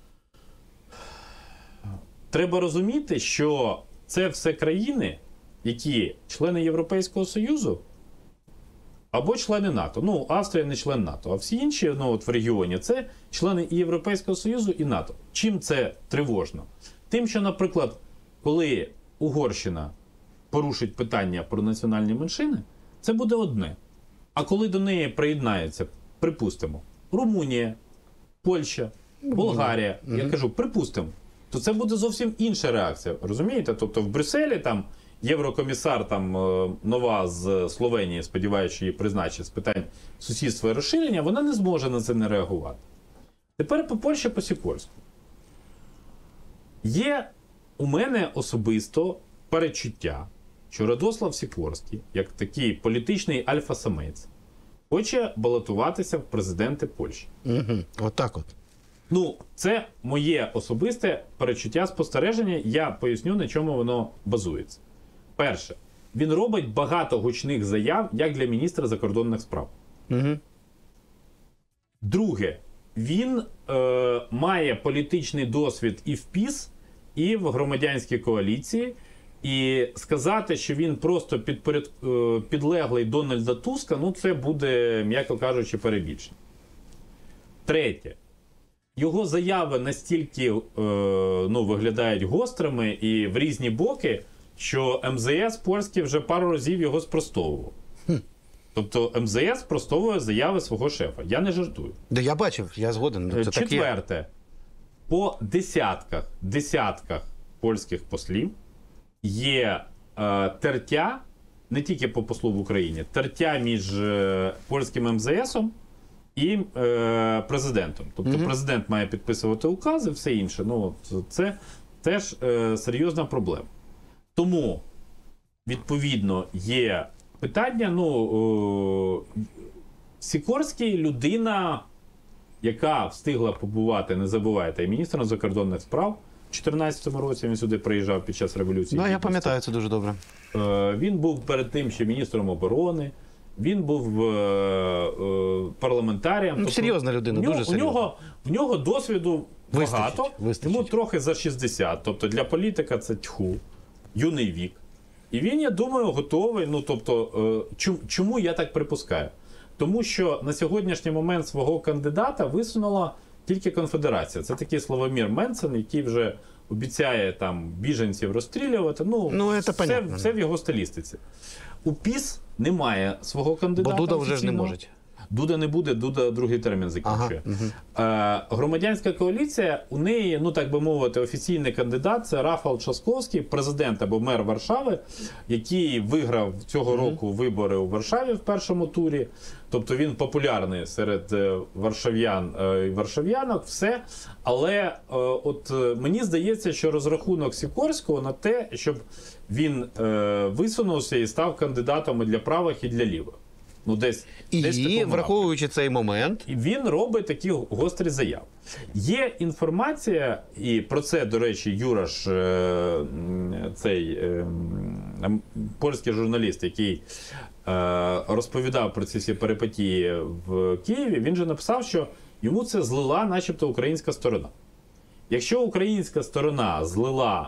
треба розуміти, що це все країни, які члени Європейського Союзу або члени НАТО. Ну, Австрія не член НАТО, а всі інші, ну, от в регіоні, це члени і Європейського Союзу, і НАТО. Чим це тривожно? Тим, що, наприклад, коли Угорщина порушить питання про національні меншини, це буде одне. А коли до неї приєднаються, припустимо, Румунія, Польща, Болгарія, mm-hmm. я кажу, припустимо, то це буде зовсім інша реакція. Розумієте? Тобто в Брюсселі там єврокомісар там нова з Словенії, сподіваюся, що її призначить з питань сусідства і розширення, вона не зможе на це не реагувати. Тепер по Польщі, по Сікорську. Є у мене особисто передчуття, що Радослав Сікорський, як такий політичний альфа-самець, хоче балотуватися в президенти Польщі. Угу. Отак от. Ну, це моє особисте передчуття, спостереження. Я поясню, на чому воно базується. Перше, він робить багато гучних заяв, як для міністра закордонних справ. Угу. Друге, він е, має політичний досвід і в ПІС, і в громадянській коаліції. І сказати, що він просто підпоряд... е, підлеглий Дональда Туска, ну це буде, м'яко кажучи, перебільшення. Третє. Його заяви настільки е, ну, виглядають гострими і в різні боки, що ем зе ес польський вже пару разів його спростовував. Хм. Тобто ем зе ес спростовує заяви свого шефа. Я не жартую. Да я бачив, я згоден. Це Четверте. Так є. По десятках, десятках польських послів є е, тертя, не тільки по послу в Україні, тертя між е, польським ем зе есом і е, президентом. Тобто mm-hmm. президент має підписувати укази, все інше. Ну, це теж е, серйозна проблема. Тому, відповідно, є питання, ну, е, Сікорський людина, яка встигла побувати, не забувайте, і міністром закордонних справ. У дві тисячі чотирнадцятому році він сюди приїжджав під час Революції. Ну, я пам'ятаю це дуже добре. Е, він був перед тим ще міністром оборони, він був е, е, парламентарієм. Ну, тобто, серйозна людина, в нього, дуже серйозна. В нього, в нього досвіду вистачить, багато, вистачить. Йому трохи за шістдесят. Тобто для політика це тьху, юний вік. І він, я думаю, готовий. Ну, тобто, е, чому, чому я так припускаю? Тому що на сьогоднішній момент свого кандидата висунула тільки конфедерація. Це такий Славомір Менцен, який вже обіцяє там біженців розстрілювати. Ну, Ну, це все, понятно. все в його стилістиці. У ПІС немає свого кандидата. Бо Дуда вже ж не офіційного. може. Дуда не буде, Дуда другий термін закінчує. Ага, угу. е, громадянська коаліція, у неї, ну так би мовити, офіційний кандидат – це Рафал Часковський, президент або мер Варшави, який виграв цього угу. року вибори у Варшаві в першому турі. Тобто він популярний серед варшав'ян і варшав'янок, все. Але е, от мені здається, що розрахунок Сікорського на те, щоб він е, висунувся і став кандидатом і для правих, і для лівих. Ну, десь, і, десь враховуючи напрямку. Цей момент, і він робить такі гострі заяви. Є інформація, і про це, до речі, Юраш, цей польський журналіст, який розповідав про ці всі перипетії в Києві, він же написав, що йому це злила начебто українська сторона. Якщо українська сторона злила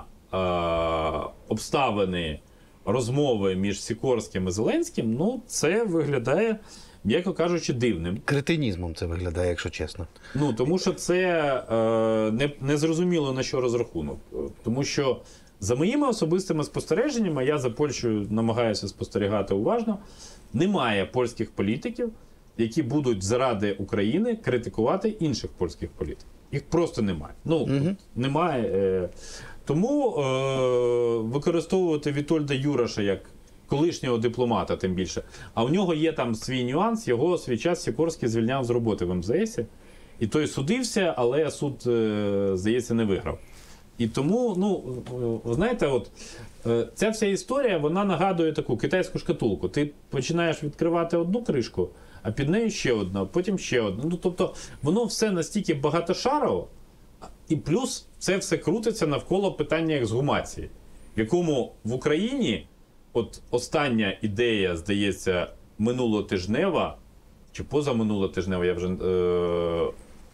е, обставини розмови між Сікорським і Зеленським, ну, це виглядає, м'яко кажучи, дивним. Кретинізмом це виглядає, якщо чесно. Ну, тому що це е, не, не зрозуміло, на що розрахунок. Тому що за моїми особистими спостереженнями, я за Польщею намагаюся спостерігати уважно, немає польських політиків, які будуть заради України критикувати інших польських політиків. Їх просто немає. Ну, угу. немає. Е, Тому е, використовувати Вітольда Юраша як колишнього дипломата, тим більше. А в нього є там свій нюанс, його свій час Сікорський звільняв з роботи в ем зе есі. І той судився, але суд, е, здається, не виграв. І тому, ну, ви знаєте, от, е, ця вся історія, вона нагадує таку китайську шкатулку. Ти починаєш відкривати одну кришку, а під нею ще одна, потім ще одна. Ну, тобто, воно все настільки багатошарово, і плюс це все крутиться навколо питання ексгумації, в якому в Україні от остання ідея, здається, минулотижнева, чи позаминулотижнева, я вже... Е...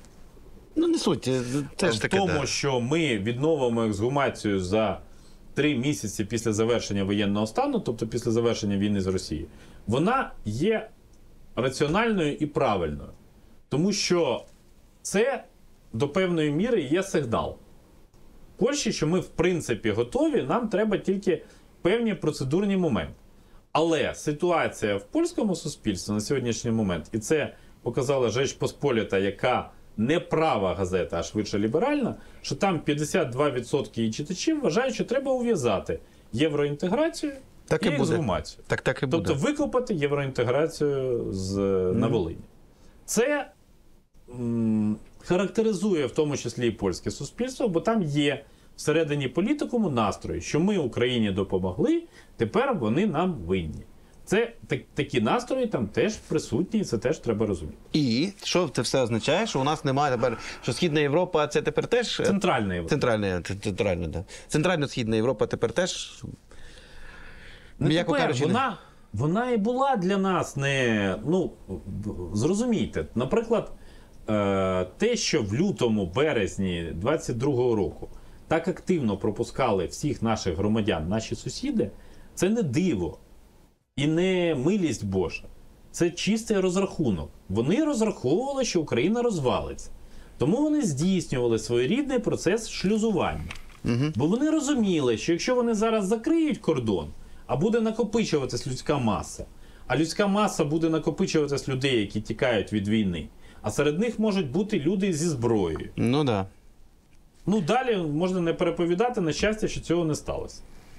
Ну, не суть, це ж таке, в тому, да. що ми відновимо ексгумацію за три місяці після завершення воєнного стану, тобто після завершення війни з Росією, вона є раціональною і правильною. Тому що це до певної міри є сигнал Польщі, що ми в принципі готові, нам треба тільки певні процедурні моменти. Але ситуація в польському суспільстві на сьогоднішній момент, і це показала Жеч Посполіта, яка не права газета, а швидше ліберальна, що там п'ятдесят два відсотки її читачів вважають, що треба ув'язати євроінтеграцію так і, і ексгумацію. Так, так і буде. Тобто викопати євроінтеграцію з, mm. на Волині. Це м, характеризує в тому числі і польське суспільство, бо там є всередині політикуму настрої, що ми Україні допомогли, тепер вони нам винні. Це так, такі настрої там теж присутні, і це теж треба розуміти. І що це все означає? Що у нас немає тепер, що Східна Європа це тепер теж... Центральна Європа. Центральна, центральна, да. Центрально-Східна Європа тепер теж... Ну, тепер, кажучи, вона, вона і була для нас не... Ну, зрозумійте, наприклад, те, що в лютому-березні двадцять другого року так активно пропускали всіх наших громадян, наші сусіди, це не диво. І не милість Божа. Це чистий розрахунок. Вони розраховували, що Україна розвалиться. Тому вони здійснювали своєрідний процес шлюзування. Угу. Бо вони розуміли, що якщо вони зараз закриють кордон, а буде накопичуватись людська маса, а людська маса буде накопичуватись людей, які тікають від війни, а серед них можуть бути люди зі зброєю. Ну, да. Ну, далі можна не переповідати, на щастя, що цього не сталося.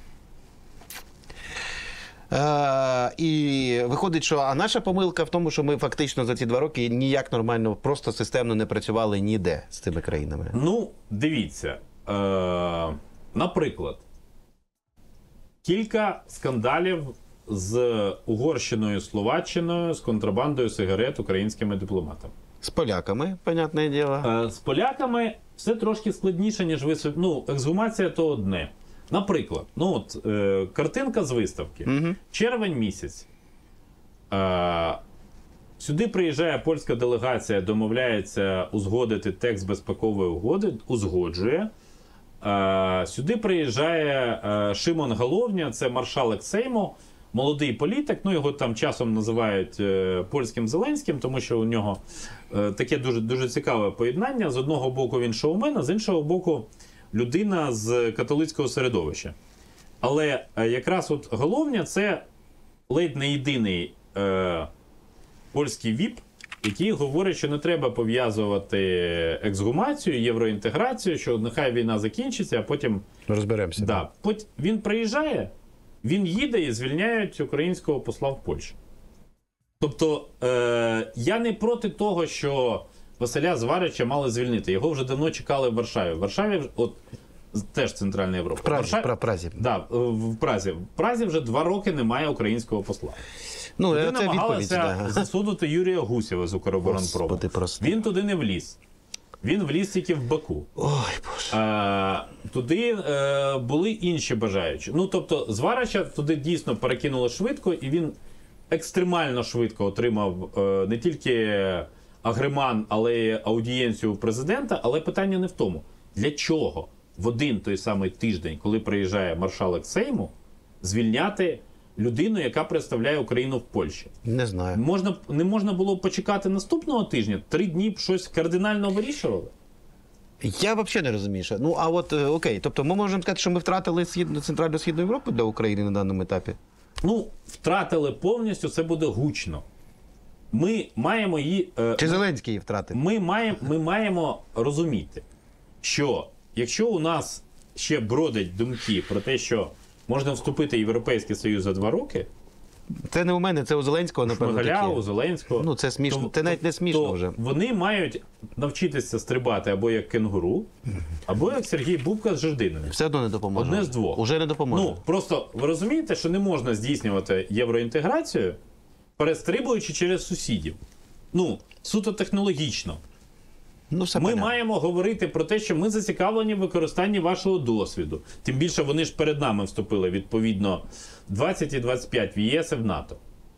Е, і виходить, що а наша помилка в тому, що ми фактично за ці два роки ніяк нормально, просто системно не працювали ніде з цими країнами. Ну, дивіться. Е, наприклад, кілька скандалів з Угорщиною, Словаччиною, з контрабандою сигарет українськими дипломатами. З поляками, понятне діло. Е, з поляками все трошки складніше, ніж ви... Ну, ексгумація – то одне. Наприклад, ну от, е, картинка з виставки. Угу. Червень місяць. Е, сюди приїжджає польська делегація, домовляється узгодити текст безпекової угоди, узгоджує. Е, сюди приїжджає е, Шимон Головня, це маршалок Сейму, молодий політик, ну його там часом називають е, польським Зеленським, тому що у нього е, таке дуже, дуже цікаве поєднання. З одного боку він шоумен, а з іншого боку людина з католицького середовища. Але е, якраз от головне, це ледь не єдиний е, польський віп, який говорить, що не треба пов'язувати ексгумацію, євроінтеграцію, що нехай війна закінчиться, а потім... Розберемося. Да. Потім він приїжджає, він їде і звільняють українського посла в Польщі. Тобто, е, я не проти того, що Василя Зварича мали звільнити. Його вже давно чекали в Варшаві. В Варшаві, от, теж Центральна Європа. В Празі, Варшаві, в Празі. Да, в Празі. В Празі вже два роки немає українського посла. Ну, Туди це відповідь, намагалися да. засудити Юрія Гусєва з Укроборонпрому. Господи, прости. Він туди не вліз. Він вліз тільки в Баку. Ой, Боже. А, туди е, були інші бажаючі. Ну, тобто, Зварича туди дійсно перекинуло швидко, і він екстремально швидко отримав е, не тільки агреман, але й аудієнцію у президента. Але питання не в тому. Для чого в один той самий тиждень, коли приїжджає маршалок Сейму, звільняти людину, яка представляє Україну в Польщі? Не знаю. Можна, не можна було почекати наступного тижня? Три дні б щось кардинально вирішували? Я взагалі не розумію. Що... Ну, а от, е, окей, тобто ми можемо сказати, що ми втратили східну, Центрально-Східну Європу для України на даному етапі? Ну, втратили повністю, це буде гучно. Ми маємо її... Е, Чи Зеленський її втратив? ми, маємо, ми маємо розуміти, що якщо у нас ще бродять думки про те, що можна вступити в Європейський Союз за два роки, Це не у мене, це у Зеленського, напевно, Шмигаля, таке. у Зеленського... Ну, це смішно. то- Це навіть не смішно то вже. Вони мають навчитися стрибати або як кенгуру, або як Сергій Бубка з Жирдиною. Все одно не допоможе. Одне з двох. Уже не допоможе. Ну, просто ви розумієте, що не можна здійснювати євроінтеграцію, перестрибуючи через сусідів. Ну, суто технологічно. Ну, все Ми понятно. маємо говорити про те, що ми зацікавлені в використанні вашого досвіду. Тим більше вони ж перед нами вступили, відповідно, двадцять і двадцять п'ять в ЄС і в НАТО.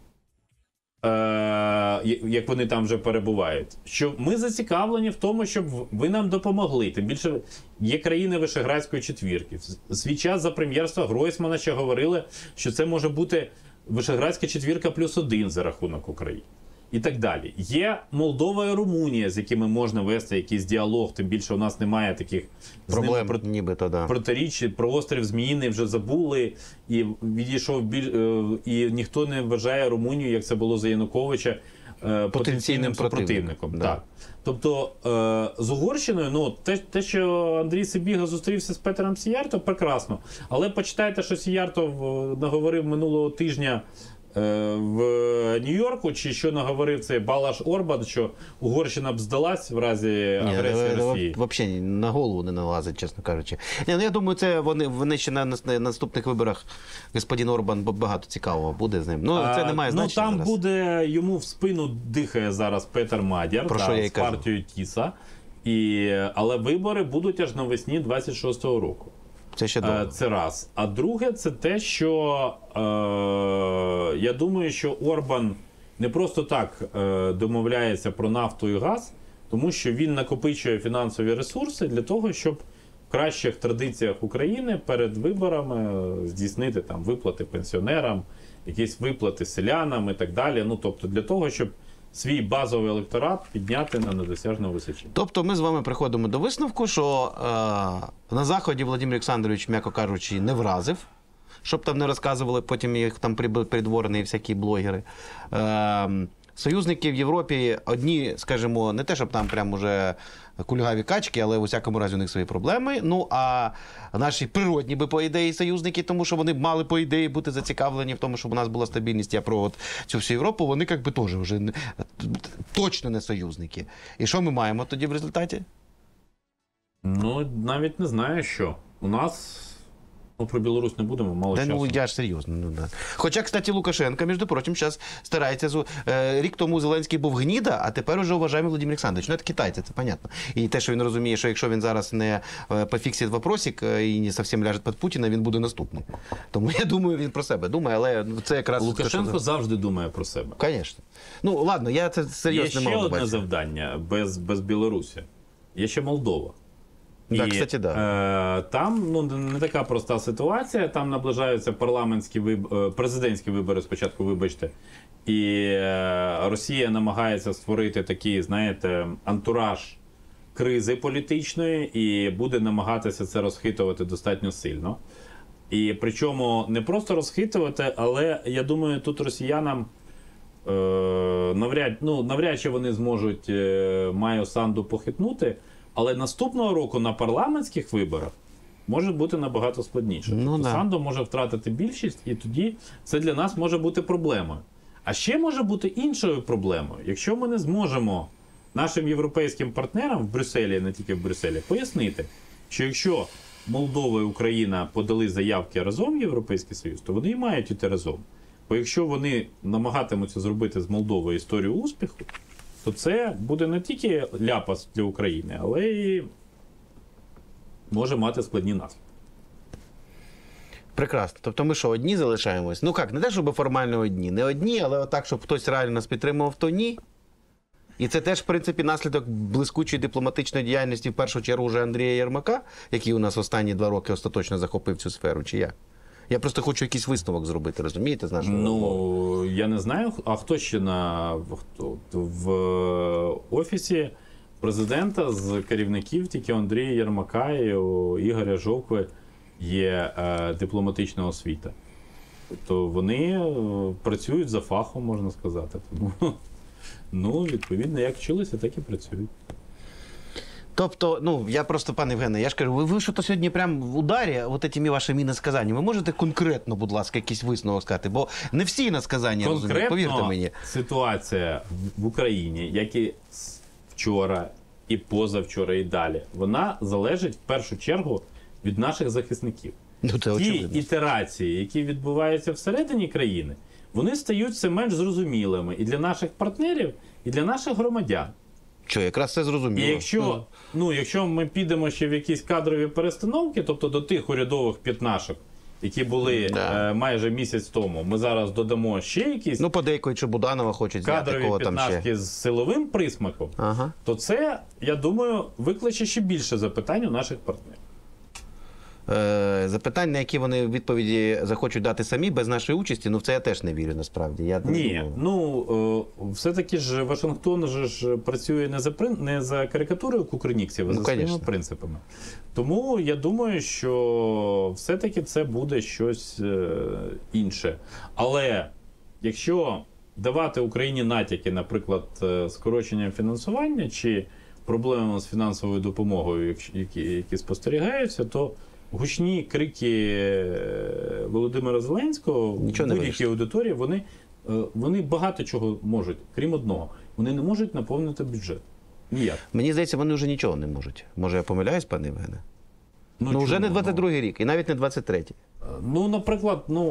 Е, як вони там вже перебувають. Що ми зацікавлені в тому, щоб ви нам допомогли. Тим більше є країни Вишеградської четвірки. В свій час за прем'єрства Гройсмана ще говорили, що це може бути Вишеградська четвірка плюс один за рахунок України. І так далі. Є Молдова і Румунія, з якими можна вести якийсь діалог, тим більше у нас немає таких з ними Проблем, про- нібито, да. протиріч. Про острів Зміїний вже забули, і відійшов біль, е, і ніхто не вважає Румунію, як це було за Януковича, е, потенційним, Потенційним супротивником. противником, Так. Тобто е, з Угорщиною, ну, те, те, що Андрій Сибіга зустрівся з Петером Сіярто, прекрасно. Але почитайте, що Сіярто в- наговорив минулого тижня е, в Нью-Йорку, чи що наговорив цей Балаш Орбан, що Угорщина б здалась в разі агресії Росії. Взагалі на голову не налазить, чесно кажучи. Ні, ну, я думаю, це вони, вони ще на, на наступних виборах господин Орбан багато цікавого буде з ним. Ну, це не має А, ну, значення там зараз. буде, йому в спину дихає зараз Петер Мадяр Про та, що я й з кажу. партією Тіса. І, але вибори будуть аж навесні двадцять шостого року. Це ще Е, довго. Це раз. А друге, це те, що е, я думаю, що Орбан не просто так е, домовляється про нафту і газ, тому що він накопичує фінансові ресурси для того, щоб в кращих традиціях України перед виборами е, здійснити там виплати пенсіонерам, якісь виплати селянам і так далі. Ну, тобто для того, щоб свій базовий електорат підняти на недосяжну височину. Тобто ми з вами приходимо до висновку, що е, на Заході Володимир Олександрович, м'яко кажучи, не вразив, щоб там не розказували потім їх там придворні всякі блогери. Е, союзники в Європі одні, скажімо, не те, щоб там прям уже кульгаві качки, але в усякому разі у них свої проблеми. Ну, а наші природні би, по ідеї, союзники, тому що вони б мали, по ідеї, бути зацікавлені в тому, щоб у нас була стабільність. Я про от цю всю Європу, вони як би теж вже не- точно не союзники. І що ми маємо тоді в результаті? Ну, навіть не знаю, що. У нас, ну, про Білорусь не будемо, мало Да, часу. ну, я ж серйозно. Ну, да. Хоча, кстати, Лукашенко, між прочим, зараз старається. зу- Е, рік тому Зеленський був гніда, а тепер уже вважаємо Володимир Олександрович. Ну, це китайці, це понятно. І те, що він розуміє, що якщо він зараз не е, пофіксить вопросик е, і не зовсім ляже під Путіна, він буде наступним. Тому я думаю, він про себе думає, але ну, це якраз... Лукашенко те, що... завжди думає про себе. Звісно. Ну, ладно, я це Є серйозно ще мав на одне увазі. завдання без, без Білорусі. Є ще Молдова. Да, кстати, да. е, там ну, не така проста ситуація. Там наближаються парламентські виб... президентські вибори спочатку, вибачте. І е, Росія намагається створити такий, знаєте, антураж кризи політичної і буде намагатися це розхитувати достатньо сильно. І причому не просто розхитувати, але я думаю, тут росіянам е, навряд, ну, навряд чи вони зможуть е, Майю Санду похитнути, але наступного року на парламентських виборах може бути набагато складніше. Ну, тобто да. Санду може втратити більшість, і тоді це для нас може бути проблемою. А ще може бути іншою проблемою. Якщо ми не зможемо нашим європейським партнерам в Брюсселі, не тільки в Брюсселі, пояснити, що якщо Молдова і Україна подали заявки разом в Європейський Союз, то вони і мають іти разом. Бо якщо вони намагатимуться зробити з Молдовою історію успіху, то це буде не тільки ляпас для України, але й може мати складні наслідки. Прекрасно. Тобто ми що, одні залишаємось? Ну як, не те, щоб формально одні. Не одні, але отак, щоб хтось реально нас підтримував, то ні. І це теж, в принципі, наслідок блискучої дипломатичної діяльності, в першу чергу, вже Андрія Єрмака, який у нас останні два роки остаточно захопив цю сферу, чи як? Я просто хочу якийсь висновок зробити, розумієте, з нашого розмови? Ну, я не знаю, а хто ще на хто, в офісі президента з керівників тільки Андрія Єрмака і у Ігоря Жовкви є е, дипломатична освіта. Тобто вони е, працюють за фахом, можна сказати. Тому, ну, відповідно, як вчилися, так і працюють. Тобто, ну, я просто, пане Євгене, я ж кажу, ви, ви що-то сьогодні прям в ударі от этими вашими насказаннями. Ви можете конкретно, будь ласка, якийсь висновок сказати? Бо не всі насказання розуміють, повірте мені. Ситуація в Україні, як і вчора, і позавчора, і далі, вона залежить в першу чергу від наших захисників. Ну, це Ті очевидно. ітерації, які відбуваються всередині країни, вони стають все менш зрозумілими і для наших партнерів, і для наших громадян. Що, якраз це зрозуміло. І якщо, ну, якщо ми підемо ще в якісь кадрові перестановки, тобто до тих урядових п'ятнашок, які були Да. е, майже місяць тому, ми зараз додамо ще якісь Ну, подейкують, Буданова хочуть зняти, кадрові кого там ще. п'ятнашки з силовим присмаком, Ага. то це, я думаю, викличе ще більше запитань у наших партнерів. Е, запитань, на які вони відповіді захочуть дати самі, без нашої участі, ну в це я теж не вірю, насправді. Я не Ні, думаю. ну е, все-таки ж Вашингтон же ж працює не за прин- не за карикатурою кукриніксів, а Ну, за своїми конечно. принципами. Тому я думаю, що все-таки це буде щось е, інше. Але якщо давати Україні натяки, наприклад, е, скороченням фінансування чи проблемами з фінансовою допомогою, якщо- які, які спостерігаються, то гучні крики е, Володимира Зеленського Нічого в не будь-якій вирішить. аудиторії, вони, е, вони багато чого можуть, крім одного. Вони не можуть наповнити бюджет. Ніяк. Мені здається, вони вже нічого не можуть. Може, я помиляюсь, пане Євгене? Ну, чому? вже не Ну, двадцять другий рік, і навіть не двадцять третій. Ну, наприклад, ну,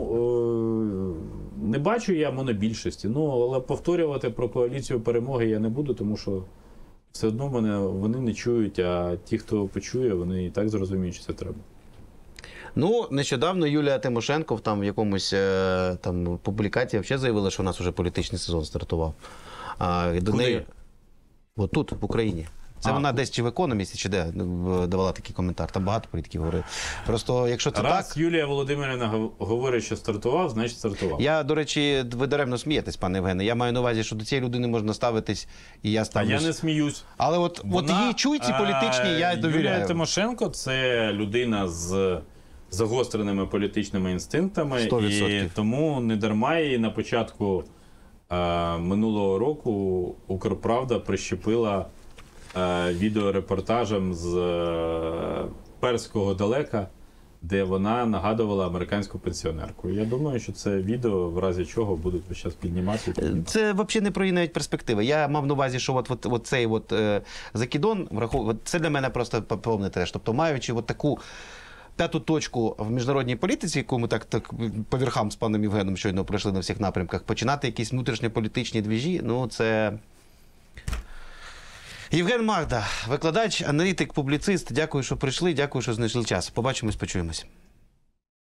е, не бачу я монобільшості, ну, але повторювати про коаліцію перемоги я не буду, тому що все одно мене, вони не чують, а ті, хто почує, вони і так зрозуміють, що це треба. Ну, нещодавно Юлія Тимошенко в там в якомусь е, там публікації взагалі заявила, що у нас вже політичний сезон стартував. А, до Куди? неї... От тут, в Україні. Це А, вона тут. десь чи в економісті, чи де в- давала такий коментар. Там багато політиків говорили. Просто, якщо це Раз так. Юлія Володимирівна гов- говорить, що стартував, значить стартував. Я, до речі, ви даремно смієтесь, пане Євгене. Я маю на увазі, що до цієї людини можна ставитись, і я А ставлюсь. я не сміюсь. Але от, от її чуйці політичні я е, довіряю. Юлія Тимошенко – це людина з загостреними політичними інстинктами. сто І відсотків. тому не дарма її на початку е, минулого року Укрправда прищепила е, відеорепортажем з е, перського далека, де вона нагадувала американську пенсіонерку. Я думаю, що це відео, в разі чого, будуть весь час піднімати. і піднімати. Це взагалі не про її навіть перспективи. Я мав на увазі, що от, от, от цей от, е, закидон, врахов... от це для мене просто повний треш. Тобто, маючи от таку п'яту точку в міжнародній політиці, яку ми так, так по верхам з паном Євгеном щойно пройшли на всіх напрямках, починати якісь внутрішньополітичні двіжі, ну це... Євген Магда, викладач, аналітик, публіцист. Дякую, що прийшли, дякую, що знайшли час. Побачимось, почуємось.